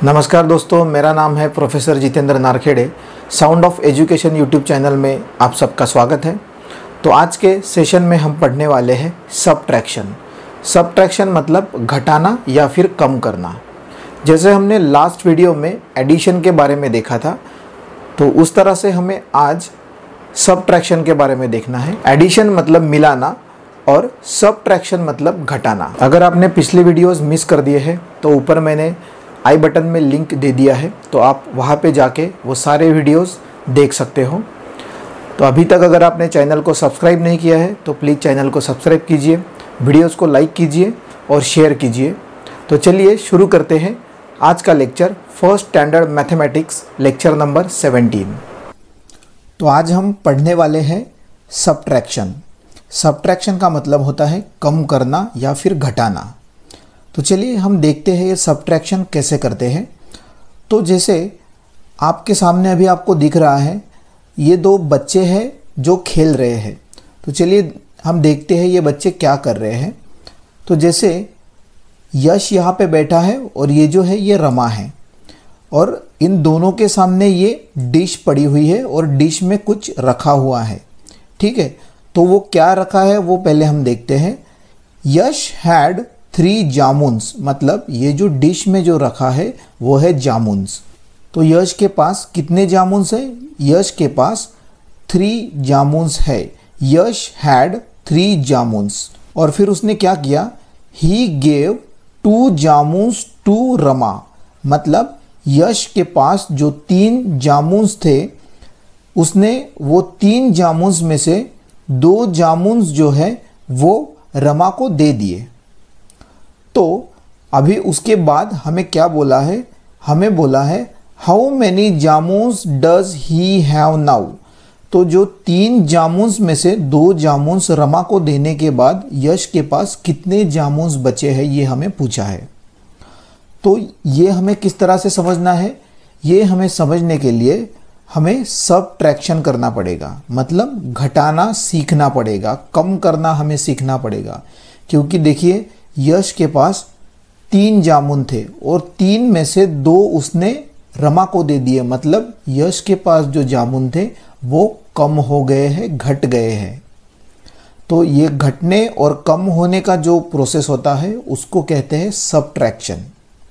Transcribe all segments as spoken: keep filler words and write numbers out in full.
नमस्कार दोस्तों, मेरा नाम है professor Jitendra Narkhede. Sound of education YouTube channel में आप सबका स्वागत है। तो आज के सेशन में हम पढ़ने वाले हैं सबट्रैक्शन। सबट्रैक्शन मतलब घटाना या फिर कम करना। जैसे हमने लास्ट वीडियो में एडिशन के बारे में देखा था, तो उस तरह से हमें आज सबट्रैक्शन के बारे में देखना है। एडिशन मतलब मिलाना और सबट्रैक्शन मतलब घटाना। अगर आपने पिछले वीडियोस मिस कर दिए हैं तो ऊपर मैंने आई बटन में लिंक दे दिया है, तो आप वहाँ पे जाके वो सारे वीडियोस देख सकते हो। तो अभी तक अगर आपने चैनल को सब्सक्राइब नहीं किया है तो प्लीज़ चैनल को सब्सक्राइब कीजिए, वीडियोस को लाइक कीजिए और शेयर कीजिए। तो चलिए शुरू करते हैं आज का lecture, first standard mathematics lecture number seventeen. तो आज हम पढ़ने वाले हैं सबट्रैक्शन। सबट्रैक्शन का मतलब होता है कम करना या फिर घटाना। तो चलिए हम देखते हैं ये सबट्रैक्शन कैसे करते हैं। तो जैसे आपके सामने अभी आपको दिख रहा है, ये दो बच्चे हैं जो खेल रहे हैं। तो चलिए हम देखते हैं ये बच्चे क्या कर रहे हैं। तो जैसे यश यहाँ पे बैठा है और ये जो है ये रमा है, और इन दोनों के सामने ये डिश पड़ी हुई है और डिश में कुछ रखा हुआ है। ठीक है, तो वो क्या रखा है वो पहले हम देखते हैं। यश हैड थ्री जामुन्स, मतलब ये जो डिश में जो रखा है वो है जामुन्स। तो यश के पास कितने जामुन्स है? यश के पास थ्री जामुन्स है। Yash had three jamuns. और फिर उसने क्या किया? He gave two jamuns to Rama, मतलब यश के पास जो तीन जामुन्स थे, उसने वो तीन जामुन्स में से दो जामुन्स जो है वो रमा को दे दिए। तो अभी उसके बाद हमें क्या बोला है? हमें बोला है how many jamuns does he have now. तो जो तीन जामुन्स में से दो जामुन्स रमा को देने के बाद यश के पास कितने जामुन्स बचे हैं, ये हमें पूछा है। तो ये हमें किस तरह से समझना है? ये हमें समझने के लिए हमें सबट्रैक्शन करना पड़ेगा, मतलब घटाना सीखना पड़ेगा, कम करना हमें सीखना पड़ेगा। क्योंकि देखिए यश के पास तीन जामुन थे और तीन में से दो उसने रमा को दे दिए, मतलब यश के पास जो जामुन थे वो कम हो गए हैं, घट गए हैं। तो ये घटने और कम होने का जो प्रोसेस होता है उसको कहते हैं सबट्रैक्शन।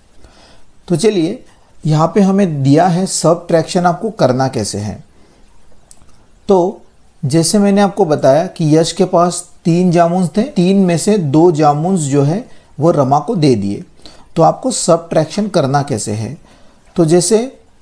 तो चलिए यहाँ पे हमें दिया है सबट्रैक्शन आपको करना कैसे है। तो जैसे मैंने आपको बताया कि यश के पास तीन जामुन्स थे, तीन में से दो जामुन्स जो है वो रमा को दे दिए। तो आपको सबट्रैक्शन करना कैसे है? तो जैसे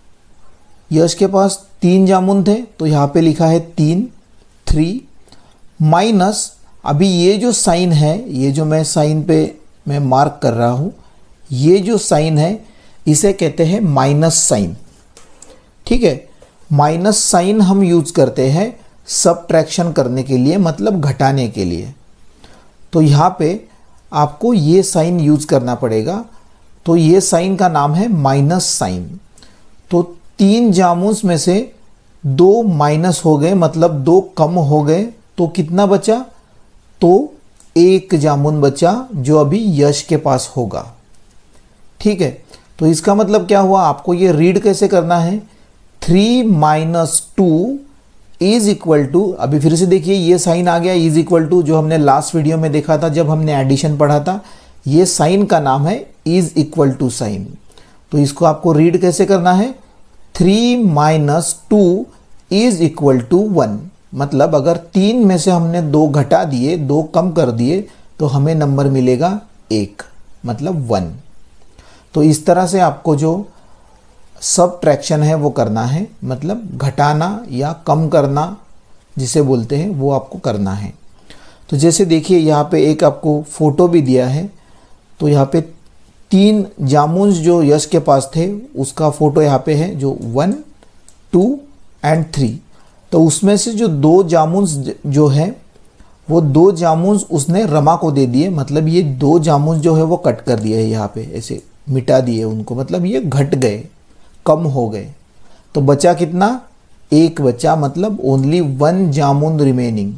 यश के पास तीन जामुन थे, तो यहाँ पे लिखा है तीन, थ्री, माइनस अभी ये जो साइन है, ये जो मैं साइन पे मैं मार्क कर रहा हूँ, ये जो साइन है इसे कहते हैं माइनस साइन। ठीक है, माइनस साइन हम यूज करते हैं सबट्रैक्शन करने के लिए, मतलब घटाने के लिए। तो यहाँ पे आपको ये साइन यूज करना पड़ेगा। तो ये साइन का नाम है माइनस साइन। तो तीन जामुन्स में से दो माइनस हो गए, मतलब दो कम हो गए। तो कितना बचा? तो एक जामुन बचा जो अभी यश के पास होगा। ठीक है, तो इसका मतलब क्या हुआ? आपको ये रीड कैसे करना है? Three minus two is equal to, अभी फिर से देखिए ये साइन आ गया इज इक्वल टू, जो हमने लास्ट वीडियो में देखा था जब हमने एडिशन पढ़ा था। ये साइन का नाम है इज इक्वल टू साइन। तो इसको आपको रीड कैसे करना है? Three minus two is equal to one, मतलब अगर तीन में से हमने दो घटा दिए, दो कम कर दिए, तो हमें नंबर मिलेगा एक, मतलब वन। तो इस तरह से आपको जो सबट्रैक्शन है वो करना है, मतलब घटाना या कम करना जिसे बोलते हैं वो आपको करना है। तो जैसे देखिए यहाँ पे एक आपको फोटो भी दिया है। तो यहाँ पे तीन जामुन्स जो यश के पास थे उसका फोटो यहाँ पे है, जो वन, टू एंड थ्री। तो उसमें से जो दो जामुन्स जो है वो दो जामुन्स उसने रमा को दे दिए, मतलब ये दो जामुन्स जो है वो कट कर दिए है, यहाँ पे ऐसे मिटा दिए उनको, मतलब ये घट गए, कम हो गए। तो बचा कितना? एक बचा, मतलब ओनली वन जामुन रिमेनिंग।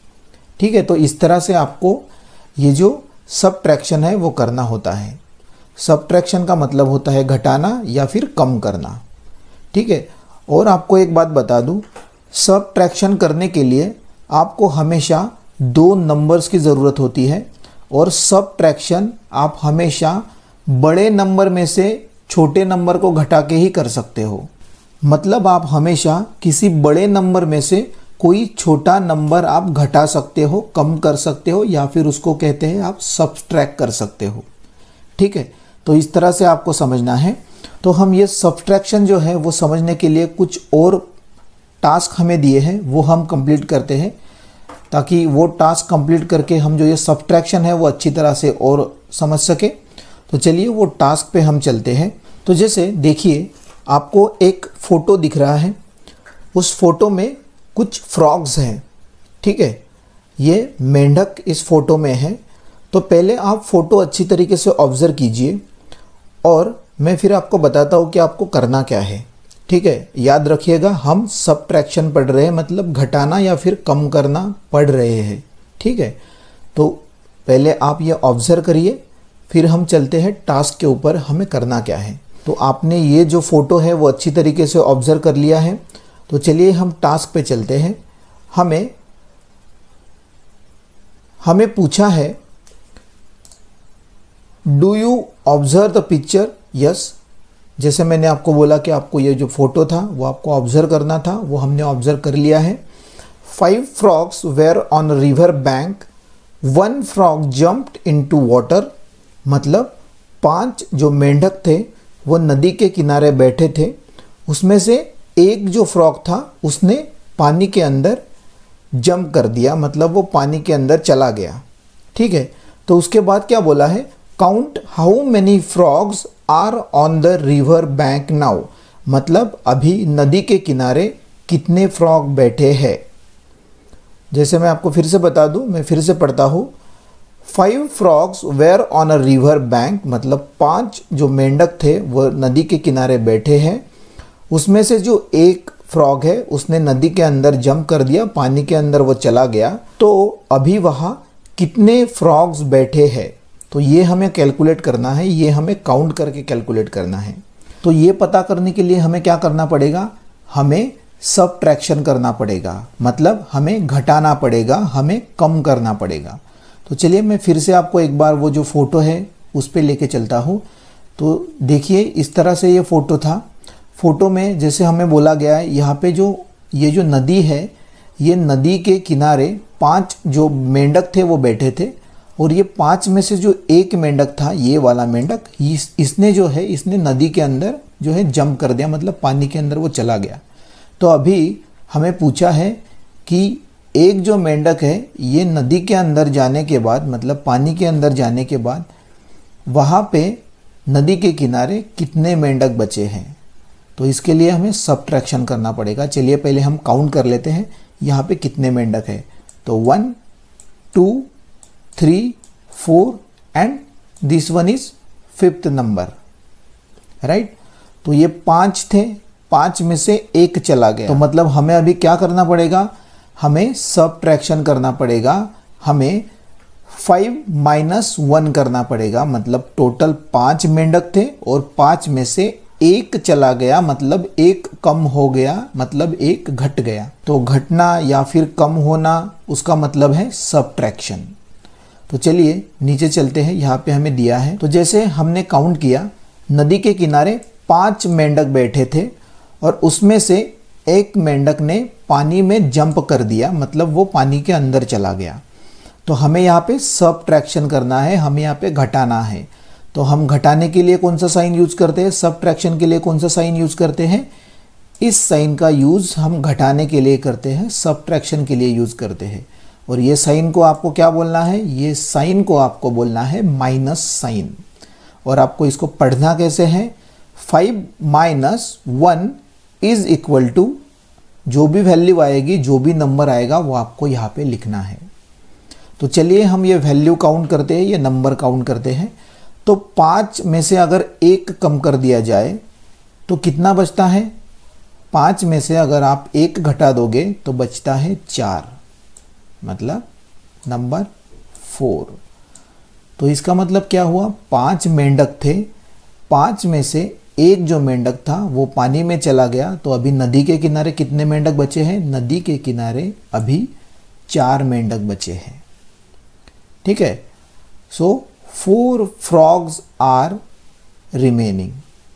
ठीक है, तो इस तरह से आपको ये जो सबट्रैक्शन है वो करना होता है। सब्ट्रैक्शन का मतलब होता है घटाना या फिर कम करना, ठीक है। और आपको एक बात बता दूं, सब्ट्रैक्शन करने के लिए आपको हमेशा दो नंबर्स की ज़रूरत होती है और सब्ट्रैक्शन आप हमेशा बड़े नंबर में से छोटे नंबर को घटा के ही कर सकते हो। मतलब आप हमेशा किसी बड़े नंबर में से कोई छोटा नंबर आप घटा सकते हो, कम कर सकते हो, या फिर उसको कहते हैं आप सब्ट्रैक्ट कर सकते हो, ठीक है। तो इस तरह से आपको समझना है। तो हम ये सब्ट्रैक्शन जो है वो समझने के लिए कुछ और टास्क हमें दिए हैं, वो हम कंप्लीट करते हैं, ताकि वो टास्क कंप्लीट करके हम जो ये सब्ट्रैक्शन है वो अच्छी तरह से और समझ सके। तो चलिए वो टास्क पे हम चलते हैं। तो जैसे देखिए, आपको एक फ़ोटो दिख रहा है, उस फोटो में कुछ फ्रॉग्स हैं, ठीक है। ये मेंढक इस फोटो में है। तो पहले आप फ़ोटो अच्छी तरीके से ऑब्ज़र्व कीजिए और मैं फिर आपको बताता हूँ कि आपको करना क्या है, ठीक है। याद रखिएगा, हम सब्ट्रैक्शन पढ़ रहे हैं, मतलब घटाना या फिर कम करना पढ़ रहे हैं, ठीक है। तो पहले आप ये ऑब्ज़र्व करिए, फिर हम चलते हैं टास्क के ऊपर, हमें करना क्या है। तो आपने ये जो फ़ोटो है वो अच्छी तरीके से ऑब्ज़र्व कर लिया है। तो चलिए हम टास्क पे चलते हैं। हमें हमें पूछा है, do you observe the picture? Yes. जैसे मैंने आपको बोला कि आपको ये जो फोटो था वो आपको ऑब्जर्व करना था, वो हमने ऑब्जर्व कर लिया है। Five frogs were on river bank, one frog jumped into water. मतलब पांच जो मेंढक थे वो नदी के किनारे बैठे थे, उसमें से एक जो फ्रॉग था उसने पानी के अंदर जंप कर दिया, मतलब वो पानी के अंदर चला गया, ठीक है। तो उसके बाद क्या बोला है, count how many frogs are on the river bank now. मतलब अभी नदी के किनारे कितने फ्रॉग बैठे हैं। जैसे मैं आपको फिर से बता दूं, मैं फिर से पढ़ता हूँ। Five frogs were on a river bank, मतलब पांच जो मेंढक थे वो नदी के किनारे बैठे हैं, उसमें से जो एक फ्रॉग है उसने नदी के अंदर जंप कर दिया, पानी के अंदर वो चला गया। तो अभी वहाँ कितने फ्रॉग्स बैठे हैं, तो ये हमें कैलकुलेट करना है, ये हमें काउंट करके कैलकुलेट करना है। तो ये पता करने के लिए हमें क्या करना पड़ेगा, हमें सब्ट्रैक्शन करना पड़ेगा, मतलब हमें घटाना पड़ेगा, हमें कम करना पड़ेगा। तो चलिए मैं फिर से आपको एक बार वो जो फ़ोटो है उस पर लेके चलता हूँ। तो देखिए, इस तरह से ये फ़ोटो था। फ़ोटो में जैसे हमें बोला गया है, यहाँ पे जो ये जो नदी है, ये नदी के किनारे पांच जो मेंढक थे वो बैठे थे, और ये पांच में से जो एक मेंढक था, ये वाला मेंढक, इस, इसने जो है इसने नदी के अंदर जो है जंप कर दिया, मतलब पानी के अंदर वो चला गया। तो अभी हमें पूछा है कि एक जो मेंढक है ये नदी के अंदर जाने के बाद, मतलब पानी के अंदर जाने के बाद वहाँ पे नदी के किनारे कितने मेंढक बचे हैं। तो इसके लिए हमें सब्ट्रैक्शन करना पड़ेगा। चलिए पहले हम काउंट कर लेते हैं यहाँ पे कितने मेंढक है। तो one, two, three, four and this one is fifth number, right. तो ये पांच थे, पांच में से एक चला गया। तो मतलब हमें अभी क्या करना पड़ेगा, हमें सब्ट्रैक्शन करना पड़ेगा, हमें फाइव माइनस वन करना पड़ेगा। मतलब टोटल पांच मेंढक थे और पांच में से एक चला गया, मतलब एक कम हो गया, मतलब एक घट गया। तो घटना या फिर कम होना उसका मतलब है सब्ट्रैक्शन। तो चलिए नीचे चलते हैं, यहाँ पे हमें दिया है। तो जैसे हमने काउंट किया, नदी के किनारे पांच मेंढक बैठे थे और उसमें से एक मेंढक ने पानी में जंप कर दिया, मतलब वो पानी के अंदर चला गया। तो हमें यहाँ पे सब्ट्रैक्शन करना है, हमें यहाँ पे घटाना है। तो हम घटाने के लिए कौन सा साइन यूज करते हैं, सब्ट्रैक्शन के लिए कौन सा साइन यूज करते हैं, इस साइन का यूज हम घटाने के लिए करते हैं, सब्ट्रैक्शन के लिए यूज करते हैं। और ये साइन को आपको क्या बोलना है, ये साइन को आपको बोलना है माइनस साइन। और आपको इसको पढ़ना कैसे है, five minus one is equal to, जो भी वैल्यू आएगी, जो भी नंबर आएगा वो आपको यहाँ पे लिखना है। तो चलिए हम ये वैल्यू काउंट करते हैं, ये नंबर काउंट करते हैं। तो पाँच में से अगर एक कम कर दिया जाए तो कितना बचता है, पाँच में से अगर आप एक घटा दोगे तो बचता है चार, मतलब नंबर फोर। तो इसका मतलब क्या हुआ, पांच मेंढक थे, पांच में से एक जो मेंढक था वो पानी में चला गया, तो अभी नदी के किनारे कितने मेंढक बचे हैं, नदी के किनारे अभी चार मेंढक बचे हैं। ठीक है, so four frogs are remaining,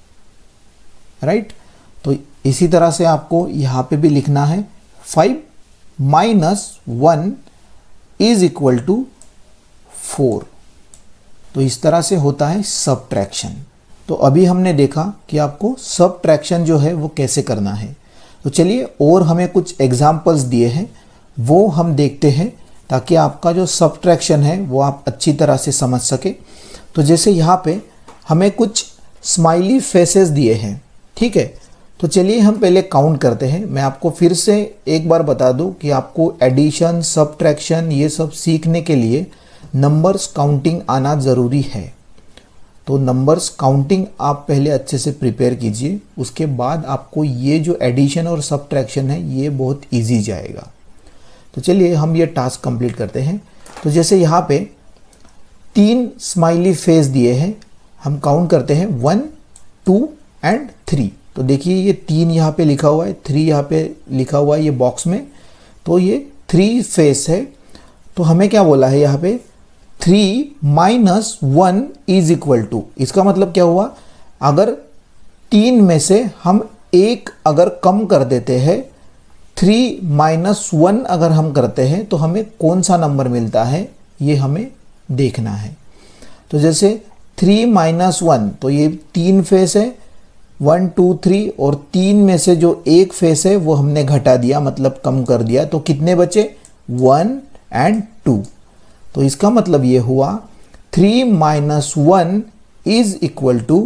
right. तो इसी तरह से आपको यहाँ पे भी लिखना है five minus one is equal to four. तो इस तरह से होता है सबट्रैक्शन। तो अभी हमने देखा कि आपको सबट्रैक्शन जो है वो कैसे करना है। तो चलिए और हमें कुछ एग्जाम्पल्स दिए हैं वो हम देखते हैं, ताकि आपका जो सबट्रैक्शन है वो आप अच्छी तरह से समझ सके। तो जैसे यहाँ पे हमें कुछ स्माइली फेसेस दिए हैं, ठीक है। तो चलिए हम पहले काउंट करते हैं। मैं आपको फिर से एक बार बता दूं कि आपको एडिशन, सबट्रैक्शन ये सब सीखने के लिए नंबर्स काउंटिंग आना ज़रूरी है। तो नंबर्स काउंटिंग आप पहले अच्छे से प्रिपेयर कीजिए, उसके बाद आपको ये जो एडिशन और सबट्रैक्शन है ये बहुत इजी जाएगा। तो चलिए हम ये टास्क कंप्लीट करते हैं। तो जैसे यहाँ पे तीन स्माइली फेस दिए हैं, हम काउंट करते हैं वन, टू एंड थ्री। तो देखिए ये तीन यहाँ पे लिखा हुआ है, थ्री यहाँ पे लिखा हुआ है ये बॉक्स में, तो ये थ्री फेस है। तो हमें क्या बोला है यहाँ पे, three minus one is equal to. इसका मतलब क्या हुआ, अगर तीन में से हम एक अगर कम कर देते हैं, थ्री माइनस वन अगर हम करते हैं तो हमें कौन सा नंबर मिलता है ये हमें देखना है। तो जैसे थ्री माइनस वन, तो ये तीन फेस है, वन टू थ्री, और तीन में से जो एक फेस है वो हमने घटा दिया, मतलब कम कर दिया। तो कितने बचे, वन एंड टू। तो इसका मतलब ये हुआ three minus one is equal to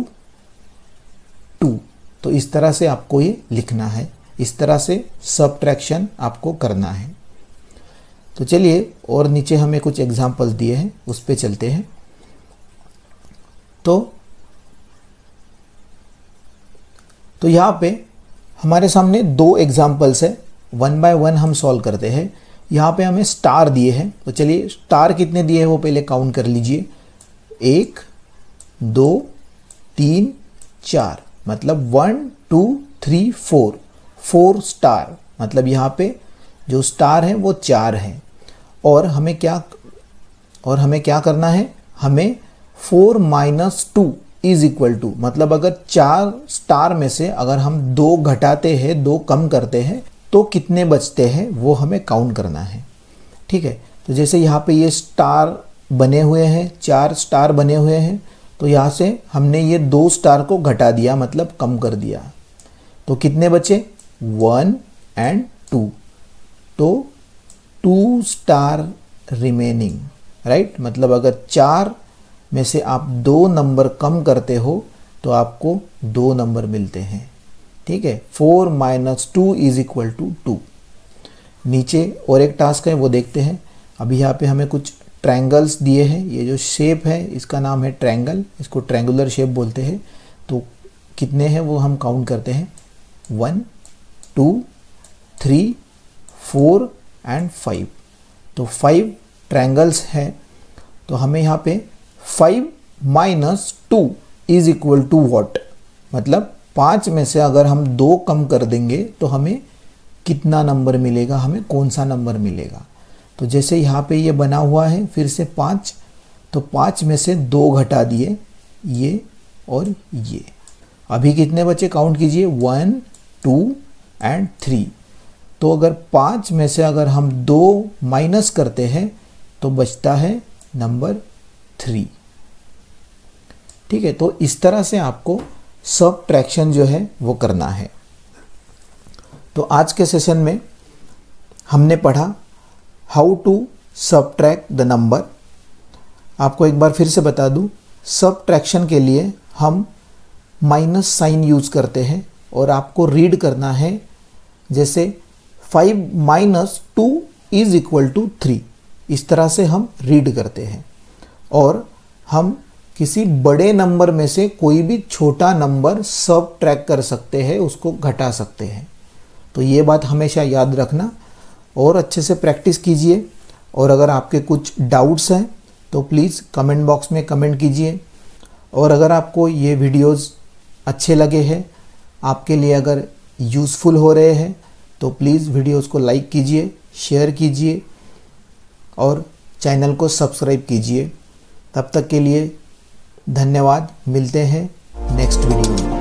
two. तो इस तरह से आपको ये लिखना है, इस तरह से सबट्रैक्शन आपको करना है। तो चलिए और नीचे हमें कुछ एग्जांपल्स दिए हैं उस पे चलते हैं। तो तो यहाँ पे हमारे सामने दो एग्जांपल्स है, वन बाय वन हम सॉल्व करते हैं। यहाँ पे हमें स्टार दिए हैं, तो चलिए स्टार कितने दिए हैं वो पहले काउंट कर लीजिए, एक, दो, तीन, चार, मतलब one two three four, four star, मतलब यहाँ पे जो स्टार है वो चार है। और हमें क्या और हमें क्या करना है, हमें four minus two is equal to, मतलब अगर चार स्टार में से अगर हम दो घटाते हैं, दो कम करते हैं, तो कितने बचते हैं वो हमें काउंट करना है। ठीक है, तो जैसे यहाँ पे ये स्टार बने हुए हैं, चार स्टार बने हुए हैं, तो यहाँ से हमने ये दो स्टार को घटा दिया, मतलब कम कर दिया। तो कितने बचे, वन एंड टू। तो टू स्टार रिमेनिंग, राइट। मतलब अगर चार में से आप दो नंबर कम करते हो तो आपको दो नंबर मिलते हैं। ठीक है, four minus two is equal to two. नीचे और एक टास्क है वो देखते हैं। अभी यहाँ पे हमें कुछ ट्रायंगल्स दिए हैं, ये जो शेप है इसका नाम है ट्रायंगल, इसको ट्रायंगुलर शेप बोलते हैं। तो कितने हैं वो हम काउंट करते हैं, one, two, three, four and five. तो फाइव ट्रायंगल्स हैं। तो हमें यहाँ पे five minus two is equal to what, मतलब पाँच में से अगर हम दो कम कर देंगे तो हमें कितना नंबर मिलेगा, हमें कौन सा नंबर मिलेगा। तो जैसे यहाँ पे ये बना हुआ है फिर से पाँच, तो पाँच में से दो घटा दिए, ये और ये। अभी कितने बचे काउंट कीजिए, वन, टू एंड थ्री। तो अगर पाँच में से अगर हम दो माइनस करते हैं तो बचता है नंबर थ्री। ठीक है, तो इस तरह से आपको सबट्रैक्शन जो है वो करना है। तो आज के सेशन में हमने पढ़ा how to subtract the number. आपको एक बार फिर से बता दूं, सबट्रैक्शन के लिए हम माइनस साइन यूज़ करते हैं और आपको रीड करना है, जैसे five minus two is equal to three, इस तरह से हम रीड करते हैं। और हम किसी बड़े नंबर में से कोई भी छोटा नंबर सबट्रैक्ट कर सकते हैं, उसको घटा सकते हैं। तो ये बात हमेशा याद रखना और अच्छे से प्रैक्टिस कीजिए। और अगर आपके कुछ डाउट्स हैं तो प्लीज़ कमेंट बॉक्स में कमेंट कीजिए। और अगर आपको ये वीडियोस अच्छे लगे हैं, आपके लिए अगर यूज़फुल हो रहे हैं, तो प्लीज़ वीडियोस को लाइक कीजिए, शेयर कीजिए और चैनल को सब्सक्राइब कीजिए। तब तक के लिए धन्यवाद। मिलते हैं नेक्स्ट वीडियो में।